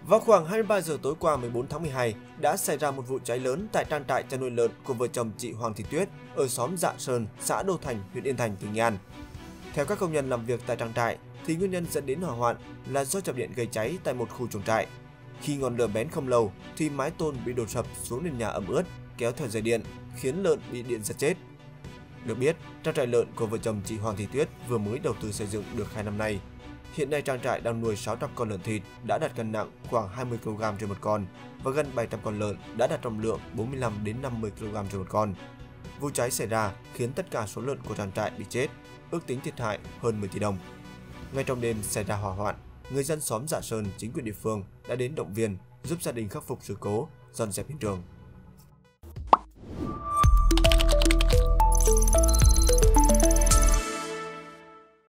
Vào khoảng 23 giờ tối qua 14 tháng 12 đã xảy ra một vụ cháy lớn tại trang trại chăn nuôi lợn của vợ chồng chị Hoàng Thị Tuyết ở xóm Dạ Sơn, xã Đô Thành, huyện Yên Thành, tỉnh Nghệ An. Theo các công nhân làm việc tại trang trại thì nguyên nhân dẫn đến hỏa hoạn là do chập điện gây cháy tại một khu chuồng trại. Khi ngọn lửa bén không lâu thì mái tôn bị đổ sập xuống nền nhà ẩm ướt kéo theo dây điện khiến lợn bị điện giật chết. Được biết, trang trại lợn của vợ chồng chị Hoàng Thị Tuyết vừa mới đầu tư xây dựng được 2 năm nay. Hiện nay trang trại đang nuôi 600 con lợn thịt đã đạt cân nặng khoảng 20 kg trên một con và gần 700 con lợn đã đạt trọng lượng 45 đến 50 kg trên một con. Vụ cháy xảy ra khiến tất cả số lợn của trang trại bị chết, ước tính thiệt hại hơn 10 tỷ đồng. Ngay trong đêm xảy ra hỏa hoạn, người dân xóm Dạ Sơn, chính quyền địa phương đã đến động viên giúp gia đình khắc phục sự cố, dọn dẹp hiện trường.